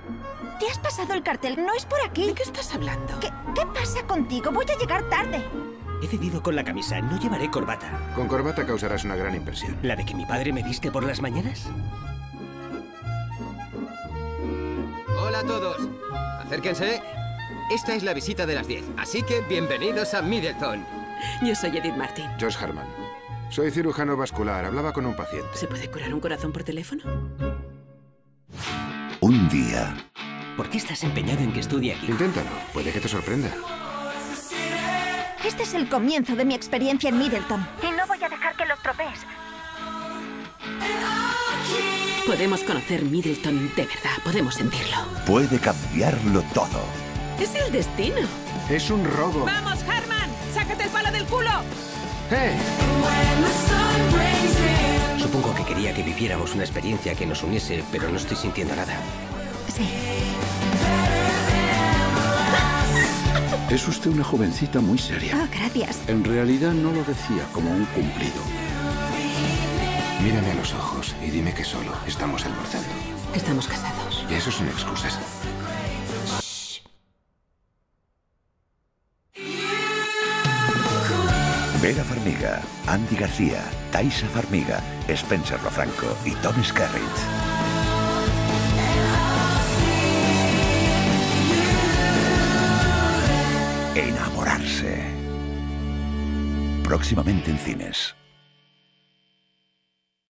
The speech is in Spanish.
Te has pasado el cartel, no es por aquí. ¿De qué estás hablando? ¿Qué pasa contigo? Voy a llegar tarde. He cedido con la camisa, no llevaré corbata. Con corbata causarás una gran impresión. ¿La de que mi padre me viste por las mañanas? Hola a todos. Acérquense. Esta es la visita de las 10, así que bienvenidos a Middleton. Yo soy Edith Martin. Josh Harman. Soy cirujano vascular. Hablaba con un paciente. ¿Se puede curar un corazón por teléfono? Un día. ¿Por qué estás empeñado en que estudie aquí? Inténtalo. Puede que te sorprenda. Este es el comienzo de mi experiencia en Middleton. Y no voy a dejar que lo estropees. Podemos conocer Middleton de verdad, podemos sentirlo. Puede cambiarlo todo. Es el destino. Es un robo. ¡Vamos, Harman! ¡Sácate el palo del culo! ¡Hey! Supongo que quería que viviéramos una experiencia que nos uniese, pero no estoy sintiendo nada. Sí. Es usted una jovencita muy seria. Oh, gracias. En realidad no lo decía como un cumplido. Mírame a los ojos y dime que solo estamos almorzando. Estamos casados. Y eso sin excusas. Vera Farmiga, Andy García, Taisa Farmiga, Spencer Lofranco y Tom Skerritt. Enamorarse. Próximamente en cines.